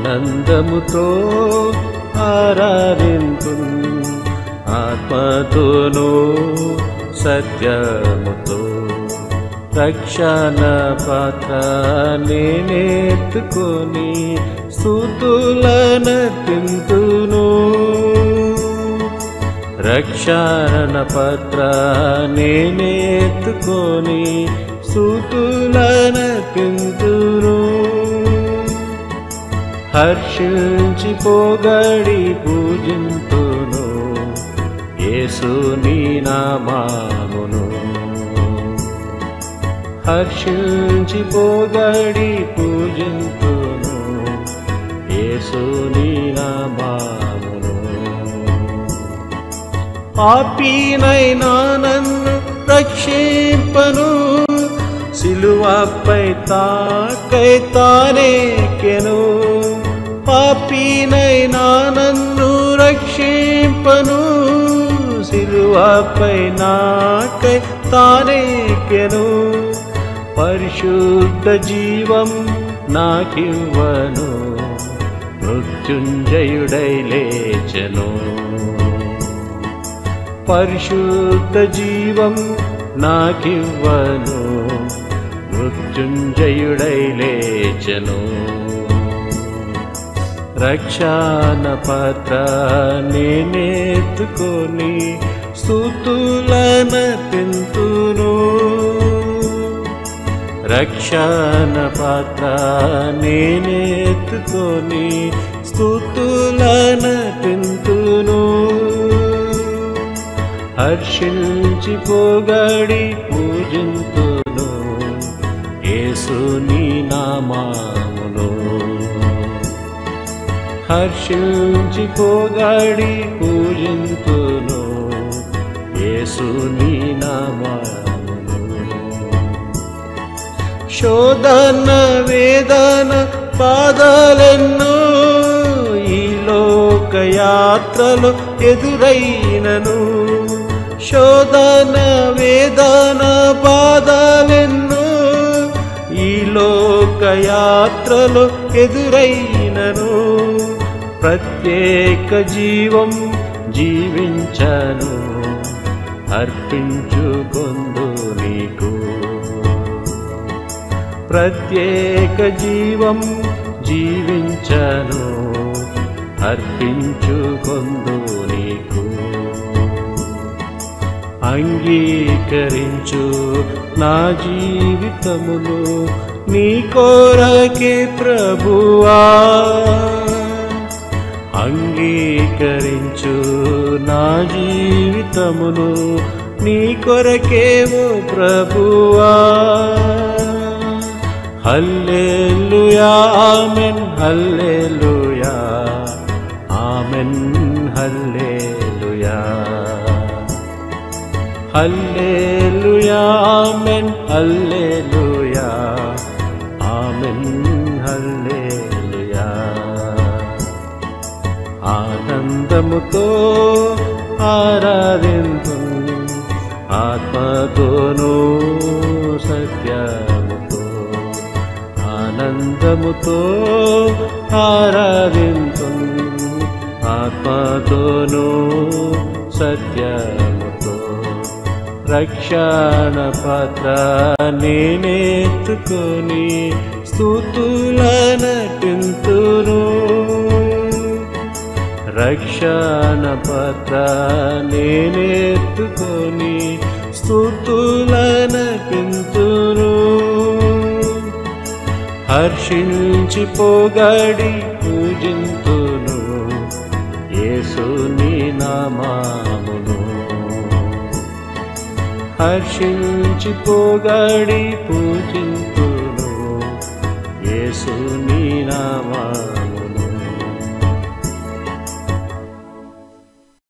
ఆనందముతో ఆరాధింతును, ఆత్మతోనూ సత్యముతో. రక్షణ పాత్ర నేనెత్తుకొని స్తుతులనర్పింతును. రక్షణ పాత్ర నేనెత్తుకొని స్తుతులనర్పింతును. హర్షించి పొగడి పూజింతును యేసుని నామమును. హర్షించి పొగడి పూజింతును యేసుని నామమును. పాపినైనా నన్ను రక్షింపను, సిలువపై తాకై తానెక్కెను. పాపినైనా నన్ను రక్షింపను, సిలువపై నాకై తానెక్కెను. పరిశుద్ధ జీవం నాకివ్వను, మృత్యుంజయుడై లేచెను. పరిశుద్ధ జీవం నాకివ్వను, మృత్యుంజయుడై లేచెను. రక్షణ పాత్ర నేనెత్తుకొని స్తుతులనర్పింతును. రక్షణ పాత్ర నేనెత్తుకొని స్తుతులనర్పింతును. హర్షించి పొగడి పూజింతును యేసుని నామమును. హర్షించి పొగడి పూజింతును యేసుని నామమును. శోధన వేదన బాధలెన్నో ఈ లోకయాత్రలో ఎదురైనను. శోధన వేదన బాధలెన్నో ఈ లోకయాత్రలో ఎదురైనను. ప్రత్యేక జీవం జీవించను, అర్పించుకొందు నీకు. ప్రత్యేక జీవం జీవించను, అర్పించుకొందు నీకు. అంగీకరించు నా జీవితమును నీ కొరకే ప్రభువా. అంగీకరించు నా జీవితమును నీ కొరకే ఓ ప్రభువా. Hallelujah amen, hallelujah amen, hallelujah. Hallelujah amen, hallelujah amen, hallelujah. ఆనందముతో ఆరాధింతును, ఆత్మతోనూ సత్యముతో. ఆనందముతో ఆరాధింతును, ఆత్మతోనూ సత్యముతో. రక్షణ పాత్ర నేనెత్తుకొని స్తుతులనర్పింతును. రక్షణ పాత్ర నేనెత్తుకొని స్తుతులనర్పింతును. హర్షించి పొగడి పూజింతును యేసుని నామమును. హర్షించి పొగడి పూజింతును యేసుని నామమును.